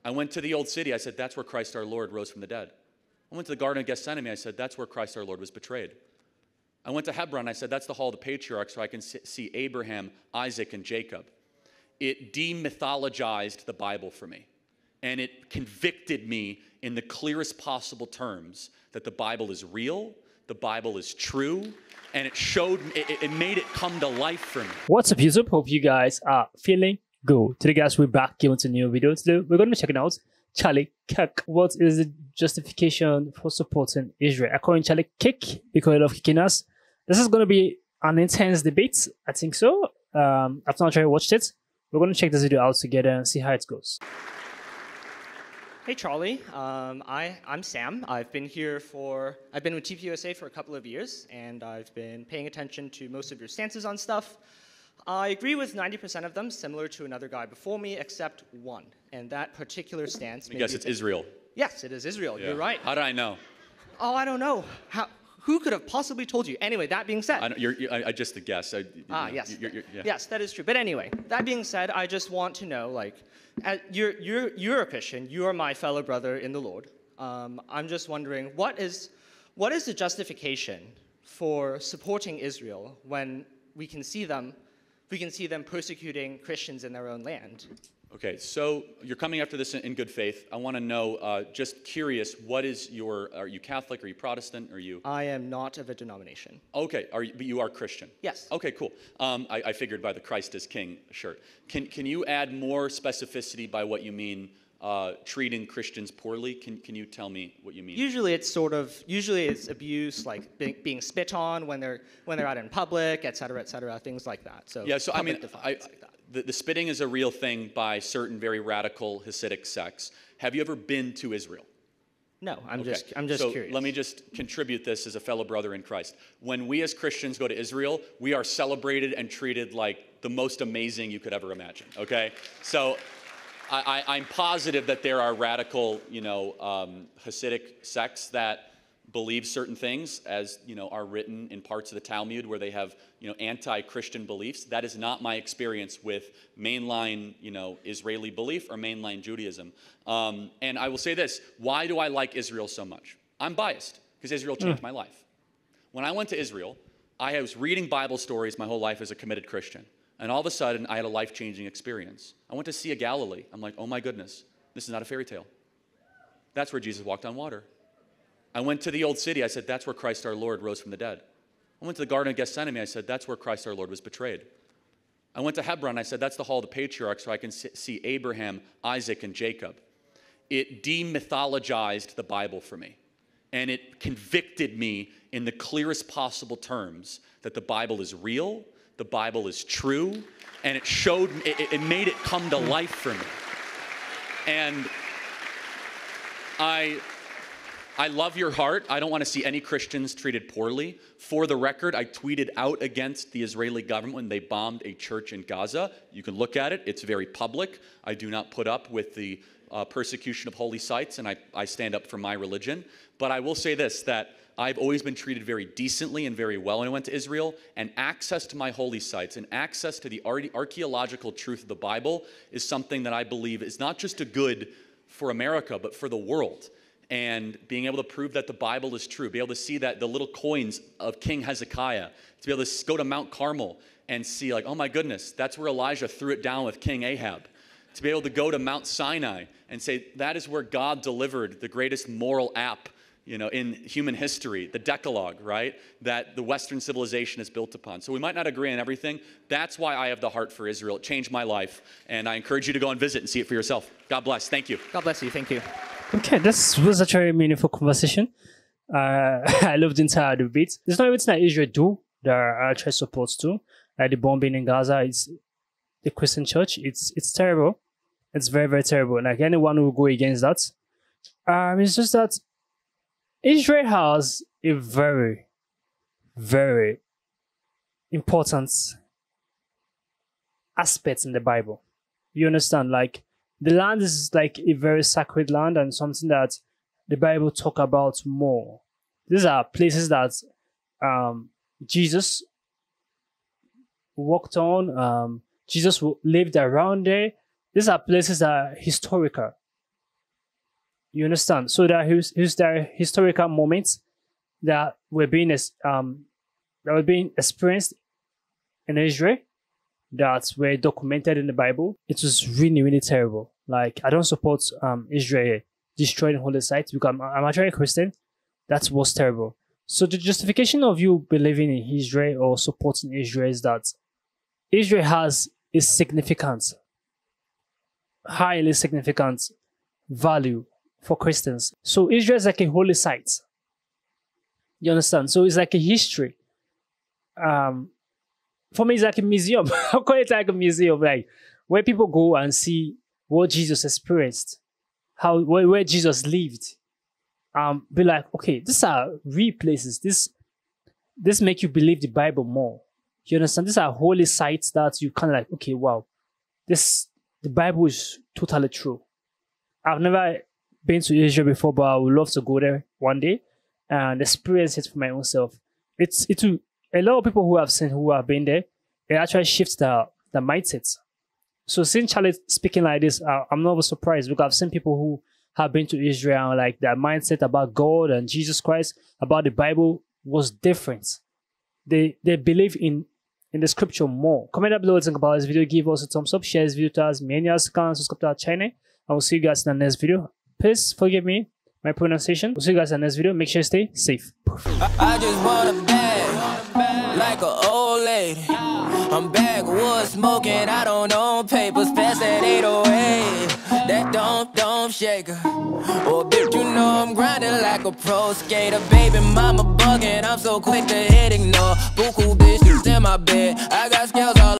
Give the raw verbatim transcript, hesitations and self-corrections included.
I went to the old city. I said, that's where Christ our Lord rose from the dead. I went to the Garden of Gethsemane. I said, that's where Christ our Lord was betrayed. I went to Hebron. I said, that's the hall of the patriarchs, so I can see Abraham, Isaac, and Jacob. It demythologized the Bible for me. And it convicted me in the clearest possible terms that the Bible is real, the Bible is true, and it showed, it, it made it come to life for me. What's up, YouTube? Hope you guys are feeling good. Today, guys, we're back here with a new video. Today, we're going to be checking out Charlie Kirk. What is the justification for supporting Israel? According to Charlie Kirk, because he loves kicking us. This is going to be an intense debate. I think so. Um, I've not actually watched it. We're going to check this video out together and see how it goes. Hey Charlie, um, I, I'm Sam. I've been here for, I've been with T P U S A for a couple of years, and I've been paying attention to most of your stances on stuff. I agree with ninety percent of them, similar to another guy before me, except one. And that particular stance... I guess it's Israel. Yes, it is Israel. Yeah. You're right. How did I know? Oh, I don't know. How, who could have possibly told you? Anyway, that being said... I, you're, you're, I, I just a guess. I, ah, know, yes. You're, you're, yeah. Yes, that is true. But anyway, that being said, I just want to know, like, as you're, you're, you're a Christian. You are my fellow brother in the Lord. Um, I'm just wondering, what is, what is the justification for supporting Israel when we can see them, we can see them persecuting Christians in their own land? Okay, so you're coming after this in, in good faith. I want to know, uh, just curious, what is your, are you Catholic, are you Protestant, are you? I am not of a denomination. Okay, are you, but you are Christian? Yes. Okay, cool. Um, I, I figured by the Christ is King shirt. Can, can you add more specificity by what you mean uh, treating Christians poorly? Can, can you tell me what you mean? Usually it's sort of, usually it's abuse, like being, being spit on when they're, when they're out in public, et cetera, et cetera, things like that. So yeah, so I mean, I, like that. The, the spitting is a real thing by certain very radical Hasidic sects. Have you ever been to Israel? No, I'm okay. just I'm just so curious. Let me just contribute this as a fellow brother in Christ. When we as Christians go to Israel, we are celebrated and treated like the most amazing you could ever imagine, okay? So I, I, I'm positive that there are radical, you know, um, Hasidic sects that believe certain things, as you know, are written in parts of the Talmud where they have, you know, anti-Christian beliefs. That is not my experience with mainline, you know, Israeli belief or mainline Judaism. Um, and I will say this: why do I like Israel so much? I'm biased because Israel changed mm. my life. When I went to Israel, I was reading Bible stories my whole life as a committed Christian, and all of a sudden, I had a life-changing experience. I went to Sea of Galilee. I'm like, oh my goodness, this is not a fairy tale. That's where Jesus walked on water. I went to the old city. I said, that's where Christ our Lord rose from the dead. I went to the Garden of Gethsemane. I said, that's where Christ our Lord was betrayed. I went to Hebron. I said, that's the hall of the patriarchs, so I can see Abraham, Isaac, and Jacob. It demythologized the Bible for me. And it convicted me in the clearest possible terms that the Bible is real, the Bible is true, and it showed, it, it made it come to life for me. And I... I love your heart. I don't want to see any Christians treated poorly. For the record, I tweeted out against the Israeli government when they bombed a church in Gaza. You can look at it. It's very public. I do not put up with the uh, persecution of holy sites, and I, I stand up for my religion. But I will say this, that I've always been treated very decently and very well when I went to Israel, and access to my holy sites and access to the archaeological truth of the Bible is something that I believe is not just a good for America, but for the world. And being able to prove that the Bible is true, be able to see that the little coins of King Hezekiah, to be able to go to Mount Carmel and see like, oh my goodness, that's where Elijah threw it down with King Ahab. To be able to go to Mount Sinai and say, that is where God delivered the greatest moral app, you know, in human history, the Decalogue, right, that the Western civilization is built upon. So we might not agree on everything. That's why I have the heart for Israel. It changed my life, and I encourage you to go and visit and see it for yourself. God bless. Thank you. God bless you. Thank you. Okay, this was a very meaningful conversation. Uh, I love the entire debate. It's not everything that Israel do. There are church supports too. Like the bombing in Gaza, it's the Christian church. It's it's terrible. It's very, very terrible. Like anyone who will go against that. Um, it's just that Israel has a very, very important aspect in the Bible. You understand? Like, the land is like a very sacred land and something that the Bible talk about more. These are places that um, Jesus walked on. Um, Jesus lived around there. These are places that are historical. You understand? So there are, there are historical moments that were being um that were being experienced in Israel that were documented in the Bible. It was really, really terrible. Like, I don't support um Israel destroying holy sites because I'm, I'm actually a Christian. That was terrible. So the justification of you believing in Israel or supporting Israel is that Israel has a significant, highly significant value for Christians. So Israel is like a holy site. You understand? So it's like a history. Um, for me, it's like a museum. I call it like a museum, like where people go and see what Jesus experienced, how where, where Jesus lived. Um, be like, okay, these are real places. This this make you believe the Bible more. You understand? These are holy sites that you kind of like, okay, wow, this the Bible is totally true. I've never been to Israel before, but I would love to go there one day and experience it for my own self. It's it will, a lot of people who have seen who have been there, it actually shifts the the mindset. So seeing Charlie speaking like this, uh, I'm not surprised because I've seen people who have been to Israel and like their mindset about God and Jesus Christ, about the Bible was different. They they believe in in the scripture more. Comment down below what you think about this video. Give us a thumbs up, share this video to us many others, subscribe to our channel. I will see you guys in the next video. Please forgive me my pronunciation. We'll see you guys in the next video. Make sure you stay safe. I just want a bag, like an old lady. I'm backwood smoking, I don't own papers, pass that eight oh eight. That don't, don't shake her. Oh, bitch, you know I'm grinding like a pro skater. Baby mama bugging, I'm so quick to hit ignore. Buku bitches in my bed, I got scales all